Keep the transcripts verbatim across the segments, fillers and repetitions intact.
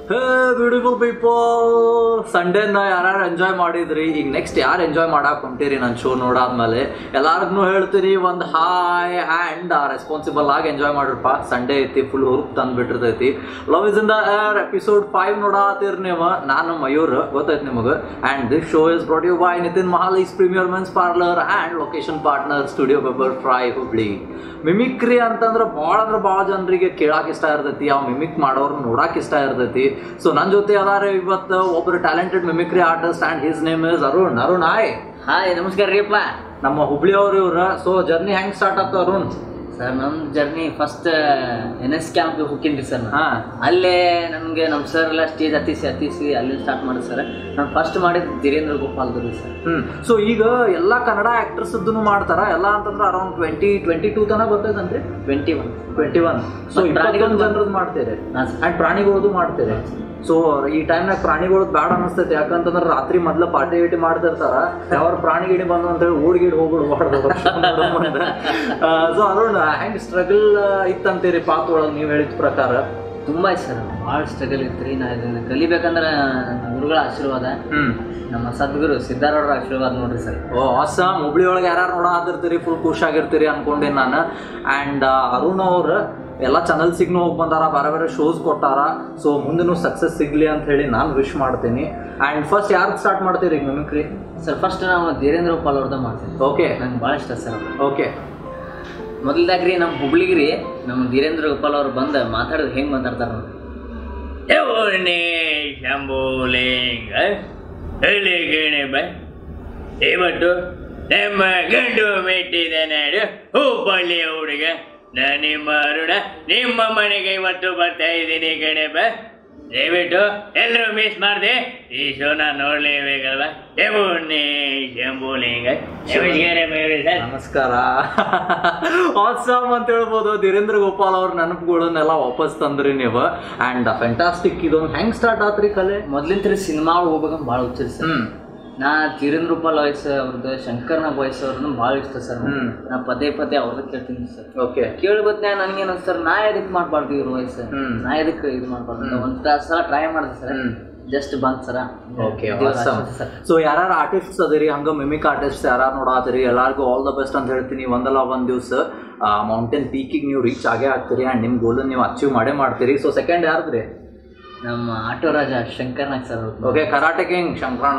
ಹೇ beautiful people, ಸಂಡೇನ ಯಾರು enjoy ಮಾಡಿದ್ರಿ? ಈಗ ನೆಕ್ಸ್ಟ್ ಯಾರು ಎಂಜಾಯ್ ಮಾಡಕ್ ಹೊಂಟಿರಿ ನನ್ನ ಶೋ ನೋಡಾದ್ಮೇಲೆ ಎಲ್ಲಾರ್ಗು ಹೇಳ್ತೀರಿ ಒಂದು ಹಾಯ್ ಆ್ಯಂಡ್ ರೆಸ್ಪಾನ್ಸಿಬಲ್ ಆಗಿ ಎಂಜಾಯ್ ಮಾಡ್ರಪ್ಪ. ಸಂಡೇ ಐತಿ, ಫುಲ್ ಹುರುಪ್ ತಂದ್ಬಿಟ್ಟಿರ್ತೈತಿ. Love is in the air episode five ನೋಡಾತಿರ್ ನೀವು. ನಾನು ಮಯೂರ್, ಗೊತ್ತೈತಿ ನಿಮಗೆ. And this show is brought you by Nitin Mahalis premier men's parlour and location partner studio pepper fry Hubli. Mimicry ಅಂತಂದ್ರೆ ಭಾಳ ಅಂದ್ರೆ ಭಾಳ ಜನರಿಗೆ ಕೇಳಕ್ಕೆ ಇಷ್ಟ ಇರ್ತೈತಿ, ಅವ್ ಮಿಮಿಕ್ ಮಾಡೋರು ನೋಡಕ್ಕೆ ಇಷ್ಟ ಇರ್ತೈತಿ. ಸೊ ನನ್ನ ಜೊತೆ ಅದಾರ ಇವತ್ತು ಒಬ್ರು talented mimicry artist and his name is Arun. Arun hi. Hi, ನಮಸ್ಕಾರ ರೀಪ್ಪ. ನಮ್ಮ ಹುಬ್ಳಿಯವ್ರು ಇವ್ರ. ಸೊ ಜರ್ನಿ ಹೆಂಗ್ ಸ್ಟಾರ್ಟ್ ಆಗ್ತದೆ ಅರುಣ್? ಸರ್ ನಮ್ಮ ಜರ್ನಿ ಫಸ್ಟ್ ಎನ್ ಎಸ್ ಕ್ಯಾಂಪ್ಗೆ ಹೋಗ್ತೀನಿ ಸರ್. ಹಾಂ, ಅಲ್ಲೇ ನನಗೆ ನಮ್ಮ ಸರ್ ಎಲ್ಲ ಸ್ಟೇಜ್ ಹತ್ತಿಸಿ ಹತ್ತಿಸಿ ಅಲ್ಲಿ ಸ್ಟಾರ್ಟ್ ಮಾಡಿದ್ ಸರ್. ನಾನು ಫಸ್ಟ್ ಮಾಡಿದ್ದು ಧೀರೇಂದ್ರ ಗೋಪಾಲ್ದು ಸರ್. ಹ್ಞೂ ಸೊ ಈಗ ಎಲ್ಲ ಕನ್ನಡ ಆ್ಯಕ್ಟರ್ಸ್ ಇದನ್ನು ಮಾಡ್ತಾರ ಎಲ್ಲ ಅಂತಂದ್ರೆ ಅರೌಂಡ್ ಟ್ವೆಂಟಿ ಟ್ವೆಂಟಿ ಟೂ ತನಕ ಗೊತ್ತೈತನ್ರಿ? Twenty one twenty one so ಪ್ರಾಣಿಗಳು ಜನರದ್ದು ಮಾಡ್ತೀರಿ ಆ್ಯಂಡ್ ಪ್ರಾಣಿಗಳದ್ದು ಮಾಡ್ತೀರಿ. ಸೊ ಈ ಟೈಮ್ನಾಗ ಪ್ರಾಣಿಗಳದ್ದು ಬ್ಯಾಡ ಅನಿಸ್ತೈತಿ, ಯಾಕಂತಂದ್ರೆ ರಾತ್ರಿ ಮೊದ್ಲು ಪಾರ್ಟಿ ಗೀಟಿ ಮಾಡ್ತಿರ್ತಾರ. ಯಾವ ಪ್ರಾಣಿ ಗಿಡಿ ಬಂದು ಅಂತ ಹೇಳಿ ಓಡ್ಗಿಡ್ ಹೋಗ್ಬಿಡು ಮಾಡ್ಬೋದು. ಸೊ ಅರುಣ್ ಹೆಂಗ್ ಸ್ಟ್ರಗಲ್ ಇತ್ತಂತೀರಿ ಪಾತ್ ಒಳಗೆ ನೀವು ಹೇಳಿದ ಪ್ರಕಾರ? ತುಂಬ ಐತೆ ಸರ್, ಭಾಳ ಸ್ಟ್ರಗಲ್ ಇತ್ತು ರೀ. ನಾ ಇದನ್ನು ಕಲಿಬೇಕಂದ್ರೆ ಗುರುಗಳ ಆಶೀರ್ವಾದ, ನಮ್ಮ ಸದ್ಗುರು ಸಿದ್ಧಾರವ್ರ ಆಶೀರ್ವಾದ ನೋಡ್ರಿ ಸರ್. ಓ ಆಸಮ್. ಹುಬ್ಳಿ ಒಳಗೆ ಯಾರು ನೋಡ ಆದಿರ್ತೀರಿ, ಫುಲ್ ಖುಷಿಯಾಗಿರ್ತೀರಿ ಅನ್ಕೊಂಡೇನಿ ನಾನು. ಆ್ಯಂಡ್ ಅರುಣ್ ಅವ್ರು ಎಲ್ಲ ಚಾನಲ್ಸಿಗೂ ಹೋಗಿ ಬಂದಾರ, ಬೇರೆ ಬೇರೆ ಶೋಸ್ ಕೊಟ್ಟಾರ. ಸೊ ಮುಂದೆನೂ ಸಕ್ಸಸ್ ಸಿಗಲಿ ಅಂತ ಹೇಳಿ ನಾನು ವಿಶ್ ಮಾಡ್ತೀನಿ. ಆ್ಯಂಡ್ ಫಸ್ಟ್ ಯಾರು ಸ್ಟಾರ್ಟ್ ಮಾಡ್ತೀರಿ ಈಗ ಮಿಮಿಕ್ರಿ? ಸರ್ ಫಸ್ಟ್ ನಾವು ಧೀರೇಂದ್ರ ಗೋಪಾಲ್ ಅವ್ರದ್ದು ಮಾಡ್ತೀವಿ. ಓಕೆ, ನಂಗೆ ಭಾಳ ಇಷ್ಟ ಸರ್. ಓಕೆ, ಮೊದಲ್ದಾಗ್ರಿ ನಮ್ಮ ಹುಬ್ಳಿಗೆ ರೀ ನಮ್ಮ ಧೀರೇಂದ್ರ ಗೋಪಾಲ್ ಅವ್ರು ಬಂದು ಮಾತಾಡಿದ್ರೆ ಹೆಂಗೆ ಮಾತಾಡ್ತಾರೆ ನೋಡಿ. ಶಂಭೂಲಿಂಗ ಹೇಳಿ ಗೇಣೆ ಬೈ, ಇವತ್ತು ನಮ್ಮ ಗಂಡು ಮೆಟ್ಟಿದ ನಾಡು ಹುಬ್ಬಳ್ಳಿ ಹುಡುಗ. ನಾನು ನಿಮ್ಮ ಅರುಣ, ನಿಮ್ಮ ಮನೆಗೆ ಇವತ್ತು ಬರ್ತಾ ಇದ್ದೀನಿ ಗಣೇಪ. ದಯವಿಟ್ಟು ಎಲ್ಲರೂ ಮಿಸ್ ಮಾಡಿದೆ ಈ ಶೋನ ನೋಡ್ಲೇಬೇಕಲ್ವಾ. ಶಂಭೂನಿ ಶಂಭೂಲಿಂಗ ನಮಸ್ಕಾರ. ಆಸಮ್ ಅಂತ ಹೇಳ್ಬೋದು. ಧೀರೇಂದ್ರ ಗೋಪಾಲ್ ಅವ್ರ ನೆನಪುಗಳನ್ನೆಲ್ಲ ವಾಪಸ್ ತಂದ್ರಿ ನೀವು. And fantastic. ಇದೊಂದು ಹೆಂಗ್ ಸ್ಟಾರ್ಟ್ ಆತ್ರಿ ಕಲೆ? ಮೊದ್ಲಿಂದ ಸಿನಿಮಾ ಹೋಗ್ಬೇಕಂತ ಭಾಳ ಹುಚ್ಚರಿ ಸರ್. ನಾ ಧೀರೇಂದ್ರ ಗೋಪಾಲ್ ವಾಯ್ಸ್ ಅವ್ರದ್ದು, ಶಂಕರ್ನ ವಾಯ್ಸ್ ಅವ್ರದ್ದು ಭಾಳ ಇಷ್ಟ ಸರ್. ನಾ ಪದೇ ಪದೇ ಅವ್ರದ್ದು ಕೇಳ್ತೀನಿ ಸರ್. ಓಕೆ, ಕೇಳ್ಬತ್ನ್ಯಾ ನನಗೇನು ಸರ್, ನಾ ಎದಕ್ಕೆ ಮಾಡ್ಬಾರ್ದು ಇವ್ರ ವಾಯ್ಸ್, ನಾ ಎದಕ್ಕೆ ಇದು ಮಾಡ್ಬಾರ್ದು ಒಂದು ಸಲ ಟ್ರೈ ಮಾಡಿದೆ ಸರ್, ಜಸ್ಟ್ ಬಂದ್ ಸರ. ಓಕೆ, ಸೊ ಯಾರು ಆರ್ಟಿಸ್ಟ್ ಅದಿರಿ, ಹಂಗ ಮಿಮಿಕ್ ಆರ್ಟಿಸ್ಟ್ ಯಾರು ನೋಡಾತಿರಿ, ಎಲ್ಲರಿಗೂ ಆಲ್ ದ ಬೆಸ್ಟ್ ಅಂತ ಹೇಳ್ತೀನಿ. ಒಂದಲ್ಲ ಒಂದು ದಿವಸ ಮೌಂಟೇನ್ ಪೀಕಿಗೆ ನೀವು ರೀಚ್ ಆಗೇ ಆಗ್ತೀರಿ ಆ್ಯಂಡ್ ನಿಮ್ಮ ಗೋಲನ್ನು ನೀವು ಅಚೀವ್ ಮಾಡೇ ಮಾಡ್ತೀರಿ. ಸೊ ಸೆಕೆಂಡ್ ಯಾರ್ದ್ರಿ? ನಮ್ಮ auto Raja Shankarnag sir. Okay, karate king Shankaranna.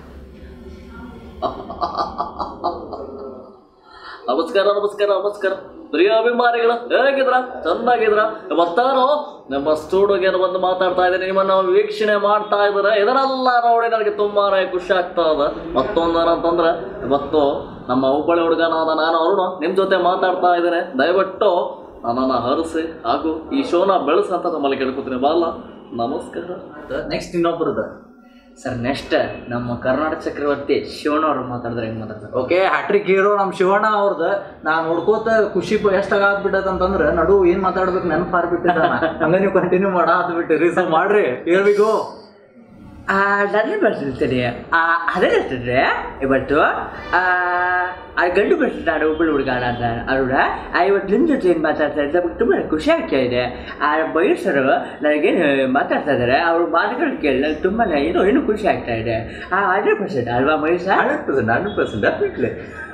ನಮಸ್ಕಾರ ನಮಸ್ಕಾರ ನಮಸ್ಕಾರ ಪ್ರಿಯ ಅಭಿಮಾನಿಗಳ, ಹೇಗಿದ್ರ? ಚೆನ್ನಾಗಿದ್ರ? ಇವತ್ತಾರು ನಮ್ಮ ಸ್ಟುಡಿಯೋಗೆ ಬಂದು ಮಾತಾಡ್ತಾ ಇದ್ದೀನಿ, ನಿಮ್ಮನ್ನು ವೀಕ್ಷಣೆ ಮಾಡ್ತಾ ಇದ್ದಾರೆ. ಇದನ್ನೆಲ್ಲ ನೋಡಿ ನನಗೆ ತುಂಬಾನೇ ಖುಷಿ ಆಗ್ತಾ ಇದೆ. ಮತ್ತೊಂದು ಏನಂತಂದ್ರೆ ಇವತ್ತು ನಮ್ಮ ಹುಬ್ಬಳ್ಳಿ ಹುಡುಗನಾದ ನಾನು ಅರುಣ ನಿಮ್ಮ ಜೊತೆ ಮಾತಾಡ್ತಾ ಇದ್ದೇನೆ. ದಯವಿಟ್ಟು ನನ್ನನ್ನು ಹರಿಸಿ ಹಾಗೂ ಈ ಶೋನ ಬೆಳೆಸಂತ ನಮ್ಮಲ್ಲಿ ಕೇಳ್ಕೊತೀನಿ. ಬಾಲ ನಮಸ್ಕಾರ. ನೆಕ್ಸ್ಟ್ ಇನ್ನೊಬ್ಬರದ ಸರ್, ನೆಕ್ಸ್ಟ್ ನಮ್ಮ ಕರ್ನಾಟಕ ಚಕ್ರವರ್ತಿ ಶಿವಣ್ಣ ಅವ್ರು ಮಾತಾಡಿದ್ರೆ ಹೆಂಗೆ ಮಾತಾಡ್ತಾರೆ? ಓಕೆ, ಹ್ಯಾಟ್ರಿಕ್ ಹೀರೋ ನಮ್ಮ ಶಿವಣ್ಣ ಅವ್ರದ್ದು. ನಾನು ನೋಡ್ಕೋತ ಖುಷಿ ಎಷ್ಟಾಗ ಆಗ್ಬಿಟ್ಟದ ಅಂತಂದ್ರೆ ನಡು ಏನ್ ಮಾತಾಡ್ಬೇಕು ನೆನಪು ಹಾರ್ಬಿಟ್ಟಿದ್ದ. ಹಂಗ ನೀವು ಕಂಟಿನ್ಯೂ ಮಾಡ ಬಿಟ್ಟಿರಿ. ಸೊ ಮಾಡ್ರಿ, ಹೇಳ್ಬೇಕು. ನಾನು ಬರ್ತಿರ್ತೀನಿ ಅದೇ ಇರ್ತಿದ್ರೆ ಇವತ್ತು ಆ ಗಂಡು ಬರ್ತಿದ್ದಾರೆ ಹುಬ್ಬಳ್ಳಿ ಹುಡುಗ ಅರುಣ. ಇವತ್ತು ನಿಮ್ಮ ಜೊತೆ ಏನು ಮಾತಾಡ್ತಾ ಇದ್ದ ತುಂಬ ಖುಷಿ ಆಗ್ತಾ ಇದೆ. ಆ ಬಯಸರು ನನಗೇನು ಮಾತಾಡ್ತಾ ಇದ್ದಾರೆ, ಅವ್ರ ಮಾತುಗಳು ಕೇಳಿ ನನಗೆ ತುಂಬ ಏನೋ ಏನೂ ಖುಷಿ ಆಗ್ತಾ ಇದೆ. ಆ ಹಂಡ್ರೆಡ್ ಪರ್ಸೆಂಟ್ ಅಲ್ವಾ Mahesha? Hundred percent hundred percent definitely.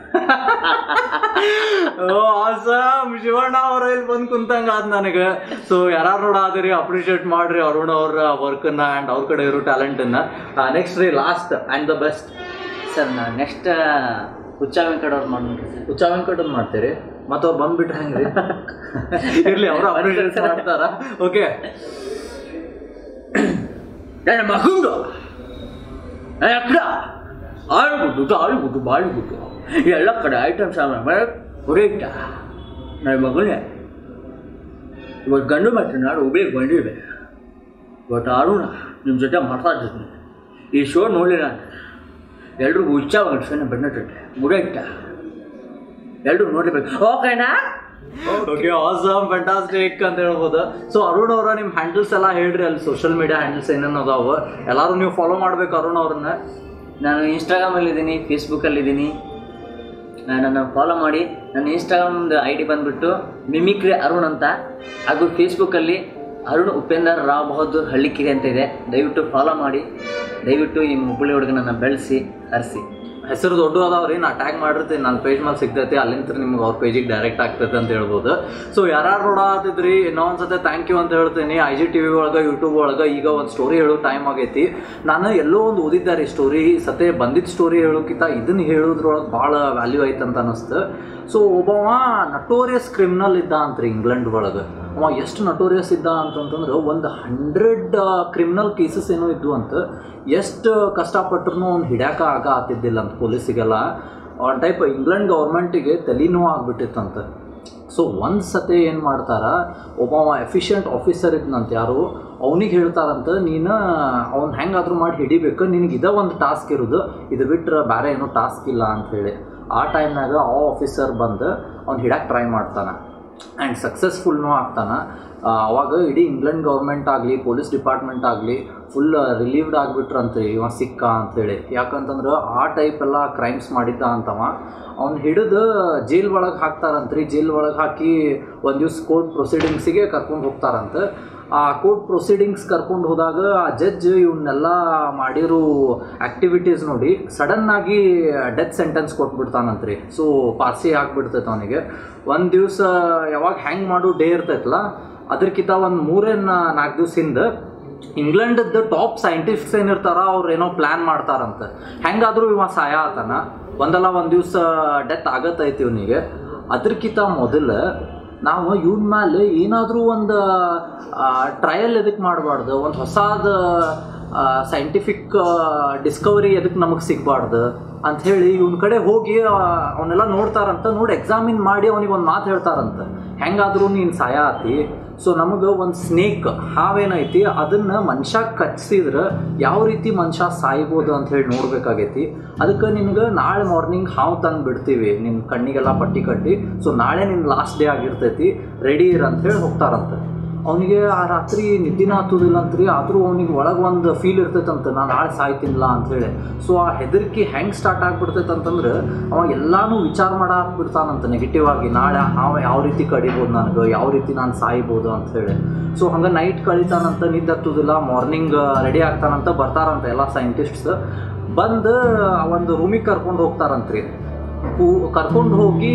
Oh awesome. Shivanna ಅವ್ರ ಇಲ್ಲಿ ಬಂದು ಕುಂತಂಗ ಆದ್ ನನಗೆ. ಸೊ ಯಾರು ನೋಡಾದಿರಿ ಅಪ್ರಿಷಿಯೇಟ್ ಮಾಡ್ರಿ ಅರುಣ್ ಅವ್ರ ವರ್ಕನ್ನ ಆ್ಯಂಡ್ ಅವ್ರ ಕಡೆ ಇರೋ ಟ್ಯಾಲೆಂಟನ್ನ. ನೆಕ್ಸ್ಟ್ ರೀ last and the best sir, ನಾನು ನೆಕ್ಸ್ಟ್ ಹುಚ್ಚ ವೆಂಕಟ್ ಅವ್ರು ಮಾಡ್ಬಿಟ್ರಿ ಸರ್. ಹುಚ್ಚ ವೆಂಕಟ್ ಅವ್ರು ಮಾಡ್ತೀರಿ, ಮತ್ತು ಅವ್ರು ಬಂದ್ಬಿಟ್ರೆ ಹೆಂಗ್ರಿ? ಇರ್ಲಿ, ಅವರು ಅಪ್ರಿಷಿಯೇಟ್ ಮಾಡ್ತಾರ. ಓಕೆ, ನನ್ನ ಮಗುಂಡು ಅಕ್ಕಡ ಆಳ್ಬಿಟ್ಟು ಆಳ್ಬಿಟ್ಟು ಬಾಳ್ಬಿಟ್ಟು ಎಲ್ಲ ಕಡೆ ಐಟಮ್ಸ್ ಹೊರಟ ನನ್ನ ಮಗನೇ ಇವತ್ತು ಗಂಡು ಮತ್ತು ನಾಡು ಹುಬ್ಳಿಗೆ ಬಂದಿವೆ. ಇವತ್ತು ಅರುಣ ನಿಮ್ಮ ಜೊತೆ ಮಾತಾಡ್ತಿದ್ದೀನಿ. ಈ ಶೋ ನೋಡಿ ನಾನು ಎಲ್ರಿಗೂ ಉತ್ಸಾಹ ಶೋನ ಬಂದಿಟ್ಟೆ ಮುಗಿಟ ಎಲ್ಲರೂ ನೋಡಬೇಕು. ಓಕೆನಾ? ಓಕೆ, ಆಸಮ್, ಫ್ಯಾಂಟಾಸ್ಟಿಕ್ ಅಂತ ಹೇಳ್ಬೋದು. ಸೊ ಅರುಣ್ ಅವರ ನಿಮ್ಮ ಹ್ಯಾಂಡಲ್ಸ್ ಎಲ್ಲ ಹೇಳ್ರಿ, ಅಲ್ಲಿ ಸೋಷಿಯಲ್ ಮೀಡಿಯಾ ಹ್ಯಾಂಡಲ್ಸ್ ಏನೇನು ಅದಾವ ಎಲ್ಲರೂ ನೀವು ಫಾಲೋ ಮಾಡ್ಬೇಕು ಅರುಣ್ ಅವ್ರನ್ನ. ನಾನು ಇನ್ಸ್ಟಾಗ್ರಾಮಲ್ಲಿದ್ದೀನಿ, ಫೇಸ್ಬುಕ್ಕಲ್ಲಿದ್ದೀನಿ, ನನ್ನ ಫಾಲೋ ಮಾಡಿ. ನನ್ನ ಇನ್ಸ್ಟಾಗ್ರಾಮ್ದು ಐ ಡಿ ಬಂದುಬಿಟ್ಟು ಮಿಮಿಕ್ರಿ ಅರುಣ್ ಅಂತ, ಹಾಗೂ ಫೇಸ್ಬುಕ್ಕಲ್ಲಿ ಅರುಣ್ ಉಪೇಂದರ್ ರಾವ್ ಬಹದ್ದೂರ್ ಹಳ್ಳಿಕಿರಿ ಅಂತ ಇದೆ. ದಯವಿಟ್ಟು ಫಾಲೋ ಮಾಡಿ, ದಯವಿಟ್ಟು ಈ ಹುಬ್ಬಳ್ಳಿ ಹುಡುಗನನ್ನು ಬೆಳೆಸಿ ಹರಿಸಿ. ಹೆಸರು ದೊಡ್ಡ ಅದಾವ್ರಿ, ನಾ ಟ್ಯಾಗ್ ಮಾಡಿರ್ತೀನಿ, ನನ್ನ ಪೇಜ್ ಮೇಲೆ ಸಿಗ್ತೈತಿ, ಅಲ್ಲಿಂದ ನಿಮ್ಗೆ ಅವ್ರ ಪೇಜಿಗೆ ಡೈರೆಕ್ಟ್ ಆಗ್ತೈತೆ ಅಂತ ಹೇಳ್ಬೋದು. ಸೊ ಯಾರು ನೋಡಾತಿದ್ರಿ ಇನ್ನೊಂದ್ಸತೆ ಥ್ಯಾಂಕ್ ಯು ಅಂತ ಹೇಳ್ತೀನಿ. ಐ ಜಿ ಟಿ ವಿ ಒಳಗೆ ಯೂಟ್ಯೂಬ್ ಒಳಗೆ ಈಗ ಒಂದು ಸ್ಟೋರಿ ಹೇಳೋ ಟೈಮ್ ಆಗೈತಿ. ನಾನು ಎಲ್ಲೋ ಒಂದು ಓದಿದ್ದಾರೆ ಸ್ಟೋರಿ, ಸತೆ ಬಂದಿದ್ದ ಸ್ಟೋರಿ ಹೇಳೋಕ್ಕಿಂತ ಇದನ್ನು ಹೇಳೋದ್ರೊಳಗೆ ಭಾಳ ವ್ಯಾಲ್ಯೂ ಐತೆ ಅಂತ ಅನ್ನಿಸ್ತು. ಸೊ ಒಬ್ಬವ ನಟೋರಿಯಸ್ ಕ್ರಿಮಿನಲ್ ಇದ್ದ ಅಂತ್ರಿ ಇಂಗ್ಲೆಂಡ್ ಒಳಗೆ. ಅವ ಎಷ್ಟು ನಟೋರಿಯಸ್ ಇದ್ದ ಅಂತಂತಂದ್ರೆ ಒಂದು ಹಂಡ್ರೆಡ್ ಕ್ರಿಮಿನಲ್ ಕೇಸಸ್ ಏನೋ ಇದ್ವು ಅಂತ. ಎಷ್ಟು ಕಷ್ಟಪಟ್ಟರು ಅವ್ನು ಹಿಡ್ಯಾಕ ಆಗ ಆತಿದ್ದಿಲ್ಲ ಅಂತ ಪೊಲೀಸಿಗೆಲ್ಲ. ಒನ್ ಟೈಪ್ ಇಂಗ್ಲೆಂಡ್ ಗೌರ್ಮೆಂಟಿಗೆ ತಲೆನೋವು ಆಗ್ಬಿಟ್ಟಿತ್ತಂತ. ಸೊ ಒಂದು ಸತಿ ಏನು ಮಾಡ್ತಾರ, ಒಬ್ಬ ಎಫಿಷಿಯೆಂಟ್ ಆಫೀಸರ್ ಇದ್ನಂತ ಯಾರು, ಅವನಿಗೆ ಹೇಳ್ತಾರಂತ ನೀನು ಅವ್ನು ಹೆಂಗಾದ್ರೂ ಮಾಡಿ ಹಿಡಿಬೇಕು, ನಿನಗೆ ಇದೇ ಒಂದು ಟಾಸ್ಕ್ ಇರೋದು, ಇದು ಬಿಟ್ಟರೆ ಬೇರೆ ಏನೂ ಟಾಸ್ಕ್ ಇಲ್ಲ ಅಂಥೇಳಿ. ಆ ಟೈಮ್ನಾಗ ಆ ಆಫೀಸರ್ ಬಂದು ಅವ್ನು ಹಿಡಕ್ಕೆ ಟ್ರೈ ಮಾಡ್ತಾನೆ ಆ್ಯಂಡ್ ಸಕ್ಸಸ್ಫುಲ್ನೂ ಆಗ್ತಾನೆ. ಅವಾಗ ಇಡೀ ಇಂಗ್ಲೆಂಡ್ ಗೌರ್ಮೆಂಟ್ ಆಗಲಿ ಪೊಲೀಸ್ ಡಿಪಾರ್ಟ್ಮೆಂಟ್ ಆಗಲಿ ಫುಲ್ ರಿಲೀವ್ಡ್ ಆಗಿಬಿಟ್ರಂತೆ ಇವ ಸಿಕ್ಕ ಅಂಥೇಳಿ. ಯಾಕಂತಂದ್ರೆ ಆ ಟೈಪ್ ಎಲ್ಲ ಕ್ರೈಮ್ಸ್ ಮಾಡಿದ್ದ ಅಂತವ. ಅವ್ನು ಹಿಡಿದು ಜೈಲ್ ಒಳಗೆ ಹಾಕ್ತಾರಂತ್ರಿ. ಜೈಲ್ ಒಳಗೆ ಹಾಕಿ ಒಂದು ದಿವ್ಸ ಕೋರ್ಟ್ ಪ್ರೊಸೀಡಿಂಗ್ಸಿಗೆ ಕರ್ಕೊಂಡು ಹೋಗ್ತಾರಂತೆ. ಆ ಕೋರ್ಟ್ ಪ್ರೊಸೀಡಿಂಗ್ಸ್ ಕರ್ಕೊಂಡು ಹೋದಾಗ ಆ ಜಡ್ಜ್ ಇವನ್ನೆಲ್ಲ ಮಾಡಿರೋ ಆ್ಯಕ್ಟಿವಿಟೀಸ್ ನೋಡಿ ಸಡನ್ನಾಗಿ ಡೆತ್ ಸೆಂಟೆನ್ಸ್ ಕೊಟ್ಬಿಡ್ತಾನಂತ್ರಿ. ಸೊ ಪಾರ್ಸಿ ಆಗಿಬಿಡ್ತೈತೆ ಅವನಿಗೆ. ಒಂದು ದಿವಸ ಯಾವಾಗ ಹ್ಯಾಂಗ್ ಮಾಡೋ ಡೇ ಇರ್ತೈತಲ್ಲ, ಅದಕ್ಕಿಂತ ಒಂದು ಮೂರೇನು ನಾಲ್ಕು ದಿವ್ಸ ಹಿಂದೆ ಇಂಗ್ಲೆಂಡದ್ದು ಟಾಪ್ ಸೈಂಟಿಸ್ಟ್ಸ್ ಏನಿರ್ತಾರ ಅವ್ರು ಏನೋ ಪ್ಲ್ಯಾನ್ ಮಾಡ್ತಾರಂತೆ. ಹೆಂಗಾದರೂ ಇವ ಸಾಯ ಆತನ, ಒಂದಲ್ಲ ಒಂದು ದಿವಸ ಡೆತ್ ಆಗತ್ತೈತಿ ಇವನಿಗೆ. ಅದಕ್ಕಿಂತ ಮೊದಲು ನಾವು ಇವನ ಮೇಲೆ ಏನಾದರೂ ಒಂದು ಟ್ರಯಲ್ ಎದಕ್ಕೆ ಮಾಡಬಾರ್ದು, ಒಂದು ಹೊಸಾದ ಸೈಂಟಿಫಿಕ್ ಡಿಸ್ಕವರಿ ಎದಕ್ಕೆ ನಮಗೆ ಸಿಗಬಾರ್ದು ಅಂಥೇಳಿ ಇವನ ಕಡೆ ಹೋಗಿ ಅವನ್ನೆಲ್ಲ ನೋಡ್ತಾರಂತ. ನೋಡಿ ಎಕ್ಸಾಮಿನ್ ಮಾಡಿ ಅವನಿಗೆ ಒಂದು ಮಾತು ಹೇಳ್ತಾರಂತ, ಹೆಂಗಾದರೂ ನೀನು ಸಾಯ ಆತಿ. ಸೊ ನಮಗೆ ಒಂದು ಸ್ನೇಕ್ ಹಾವೇನೈತಿ ಅದನ್ನು ಮನುಷ್ಯ ಕಚ್ಚಿದ್ರೆ ಯಾವ ರೀತಿ ಮನುಷ್ಯ ಸಾಯ್ಬೋದು ಅಂತ ಹೇಳಿ ನೋಡ್ಬೇಕಾಗೈತಿ. ಅದಕ್ಕೆ ನಿನ್ಗೆ ನಾಳೆ ಮಾರ್ನಿಂಗ್ ಹಾವು ತಂದು ಬಿಡ್ತೀವಿ ನಿನ್ನ ಕಣ್ಣಿಗೆಲ್ಲ ಪಟ್ಟಿ ಕಟ್ಟಿ. ಸೊ ನಾಳೆ ನಿನ್ನ ಲಾಸ್ಟ್ ಡೇ ಆಗಿರ್ತೈತಿ, ರೆಡಿ ಇರ ಅಂಥೇಳಿ ಹೋಗ್ತಾರಂತೆ. ಅವನಿಗೆ ಆ ರಾತ್ರಿ ನಿದ್ದಿನ ಹತ್ತೋದಿಲ್ಲ ಅಂತ್ರಿ. ಆದರೂ ಅವನಿಗೆ ಒಳಗೆ ಒಂದು ಫೀಲ್ ಇರ್ತೈತಂತ, ನಾನು ನಾಳೆ ಸಾಯ್ತಿನ್ಲ ಅಂಥೇಳಿ. ಸೊ ಆ ಹೆದರಿಕೆ ಹೆಂಗೆ ಸ್ಟಾರ್ಟ್ ಆಗ್ಬಿಡ್ತೈತೆ ಅಂತಂದ್ರೆ ಅವ ಎಲ್ಲನೂ ವಿಚಾರ ಮಾಡಾಕ್ಬಿಡ್ತಾನಂತ ನೆಗೆಟಿವ್ ಆಗಿ. ನಾಳೆ ಹಾವು ಯಾವ ರೀತಿ ಕಡಿಬೋದು ನನಗೆ, ಯಾವ ರೀತಿ ನಾನು ಸಾಯ್ಬೋದು ಅಂಥೇಳಿ. ಸೊ ಹಂಗೆ ನೈಟ್ ಕಳೀತಾನಂತ, ನಿದ್ದೆ ಹತ್ತೋದಿಲ್ಲ. ಮಾರ್ನಿಂಗ್ ರೆಡಿ ಆಗ್ತಾನಂತ, ಬರ್ತಾರಂತ ಎಲ್ಲ ಸೈಂಟಿಸ್ಟ್ಸ್. ಬಂದು ಒಂದು ರೂಮಿಗೆ ಕರ್ಕೊಂಡು ಹೋಗ್ತಾರಂತ್ರಿ. ಕೂ ಕರ್ಕೊಂಡು ಹೋಗಿ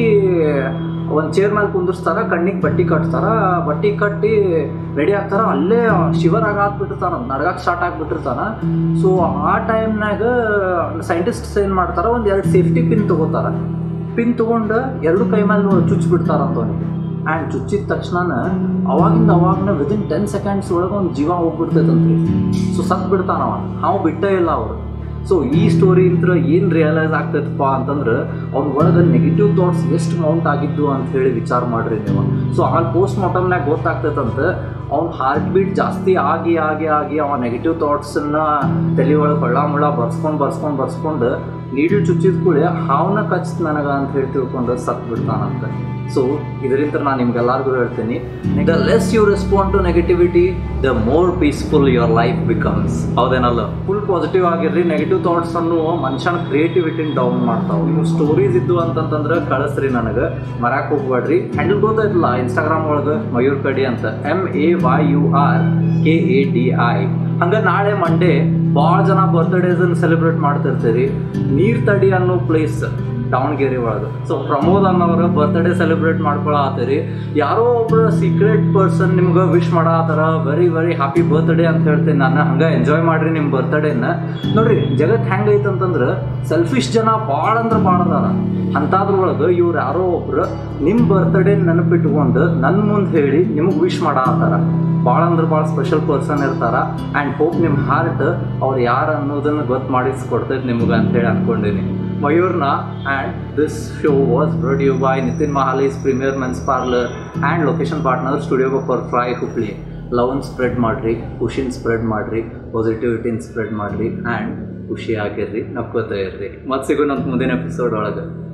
ಒಂದು ಚೇರ್ ಮೇಲೆ ಕುಂದಿರ್ಸ್ತಾರ, ಕಣ್ಣಿಗೆ ಬಟ್ಟೆ ಕಟ್ತಾರ. ಬಟ್ಟೆ ಕಟ್ಟಿ ರೆಡಿ ಆಗ್ತಾರ. ಅಲ್ಲೇ ಶಿವರಾಗ ಹಾಕ್ಬಿಟ್ಟಿರ್ತಾನ, ನಡ್ಗಕ್ಕೆ ಸ್ಟಾರ್ಟ್ ಆಗಿಬಿಟ್ಟಿರ್ತಾನ. ಸೊ ಆ ಟೈಮ್ನಾಗ ಸೈಂಟಿಸ್ಟ್ಸ್ ಏನು ಮಾಡ್ತಾರ, ಒಂದು ಎರಡು ಸೇಫ್ಟಿ ಪಿನ್ ತೊಗೋತಾರ. ಪಿನ್ ತೊಗೊಂಡು ಎರಡು ಕೈ ಮೇಲೆ ಚುಚ್ಚಿಬಿಡ್ತಾರಂತ ಅವನಿಗೆ. ಆ್ಯಂಡ್ ಚುಚ್ಚಿದ ತಕ್ಷಣ ಅವಾಗಿಂದ ಅವಾಗನ ವಿದಿನ್ ಟೆನ್ ಸೆಕೆಂಡ್ಸ್ ಒಳಗೆ ಒಂದು ಜೀವ ಹೋಗ್ಬಿಡ್ತೈತಂತ್ರಿ. ಸೊ ಸತ್ತು ಬಿಡ್ತಾನವ, ಹಾವು ಬಿಟ್ಟೇ ಇಲ್ಲ ಅವರು. ಸೊ ಈ ಸ್ಟೋರಿ ಇಂತ್ರ ಏನು ರಿಯಲೈಸ್ ಆಗ್ತೈತಪ್ಪ ಅಂತಂದ್ರೆ ಅವ್ನ ಒಳಗೆ ನೆಗೆಟಿವ್ ಥಾಟ್ಸ್ ಎಷ್ಟು ಮೌಂಟ್ ಆಗಿದ್ದು ಅಂತ ಹೇಳಿ ವಿಚಾರ ಮಾಡಿರಿ ನೀವು. ಸೊ ಆಮೇಲೆ ಪೋಸ್ಟ್ ಮಾರ್ಟಮ್ನಾಗ ಗೊತ್ತಾಗ್ತೈತಂತೆ ಅವ್ನ ಹಾರ್ಟ್ ಬೀಟ್ ಜಾಸ್ತಿ ಆಗಿ ಆಗಿ ಆಗಿ ಅವ ನೆಗೆಟಿವ್ ಥಾಟ್ಸನ್ನು ತಲೆ ಒಳಗೆ ಹೊಳ್ಳ ಮುಳ್ಳ ಬರ್ಸ್ಕೊಂಡು ಬರ್ಸ್ಕೊಂಡು ಬರ್ಸ್ಕೊಂಡು ನೀಡಲ್ ಚುಚ್ಚಿದ ಕೂಡ ಹಾವನ್ನ ಕಚ್ಚಿತು ನನಗೆ ಅಂತ ಹೇಳಿ ತಿಳ್ಕೊಂಡು ಸತ್ತು ಬಿಡ್ತಾನಂತೆ. ಸೊ ಇದರಿಂದ ನಾನು ನಿಮ್ಗೆಲ್ಲರಿಗೂ ಹೇಳ್ತೀನಿ, the less you respond to negativity the more peaceful your life becomes. ಹೌದೇನಲ್ಲ? ಫುಲ್ ಪಾಸಿಟಿವ್ ಆಗಿರ್ರಿ. ನೆಗೆಟಿವ್ ಥಾಟ್ಸ್ ಅನ್ನು ಮನುಷ್ಯನ ಕ್ರಿಯೇಟಿವಿಟಿನ ಡೌನ್ ಮಾಡ್ತಾವೆ. ನೀವು ಸ್ಟೋರೀಸ್ ಇದ್ದು ಅಂತಂತಂದ್ರೆ ಕಳಿಸ್ರಿ ನನಗೆ, ಮರಕ್ಕೆ ಹೋಗ್ಬೇಡ್ರಿ. ಹ್ಯಾಂಡಲ್ ಗೊತ್ತಾಯ್ತಲ್ಲ ಇನ್ಸ್ಟಾಗ್ರಾಮ್ ಒಳಗೆ ಮಯೂರ್ ಕಡಿ ಅಂತ, M A Y U R K A D I. ಹಂಗೆ ನಾಳೆ ಮಂಡೇ ಭಾಳ ಜನ ಬರ್ತ್ಡೇಸನ್ನು ಸೆಲೆಬ್ರೇಟ್ ಮಾಡ್ತಿರ್ತೀರಿ. ನೀರು ತಡಿ ಅನ್ನೋ ಪ್ಲೇಸ್ ದಾವಣಗೆರೆ ಒಳಗೆ. ಸೊ ಪ್ರಮೋದ್ ಅನ್ನೋರು ಬರ್ತ್ಡೇ ಸೆಲೆಬ್ರೇಟ್ ಮಾಡ್ಕೊಳತ್ತೀರಿ. ಯಾರೋ ಒಬ್ಬರು ಸೀಕ್ರೆಟ್ ಪರ್ಸನ್ ನಿಮ್ಗೆ ವಿಶ್ ಮಾಡತ್ತಾರ, ವೆರಿ ವೆರಿ ಹ್ಯಾಪಿ ಬರ್ತ್ಡೇ ಅಂತ ಹೇಳ್ತೀನಿ ನಾನು. ಹಂಗೆ ಎಂಜಾಯ್ ಮಾಡಿರಿ ನಿಮ್ಮ ಬರ್ತ್ಡೇನ. ನೋಡಿರಿ ಜಗತ್ತು ಹೆಂಗೈತೆ ಅಂತಂದ್ರೆ ಸೆಲ್ಫಿಶ್ ಜನ ಭಾಳ ಅಂದ್ರೆ ಭಾಳ ಅದಾರ. ಅಂಥದ್ರೊಳಗೆ ಇವ್ರು ಯಾರೋ ಒಬ್ರು ನಿಮ್ಮ ಬರ್ತ್ಡೇ ನೆನಪಿಟ್ಕೊಂಡು ನನ್ನ ಮುಂದೆ ಹೇಳಿ ನಿಮಗೆ ವಿಶ್ ಮಾಡತ್ತಾರ. ಭಾಳ ಅಂದ್ರೆ ಭಾಳ ಸ್ಪೆಷಲ್ ಪರ್ಸನ್ ಇರ್ತಾರ. ಆ್ಯಂಡ್ ಹೋಪ್ ನಿಮ್ಮ ಹಾರ್ಟ್ ಅವ್ರು ಯಾರು ಅನ್ನೋದನ್ನು ಗೊತ್ತು ಮಾಡಿಸ್ಕೊಡ್ತೈತೆ ನಿಮ್ಗೆ ಅಂತೇಳಿ ಅಂದ್ಕೊಂಡೀನಿ. Mayurna, and this show was brought to you by Nitin Mahali's Premier Men's Parlor and location partner Studio for Fry Hubli. Love and spread madri, ಖುಷಿನ spread madri, positivity spread madri, and ಖುಷಿ ಆಗಿರ್ರಿ, ನಕ್ಕೋತಾ ಇರ್ರಿ. ಮತ್ತೆ ಸಿಗೋಣ ಮುಂದಿನ episode ಒಳಗೆ.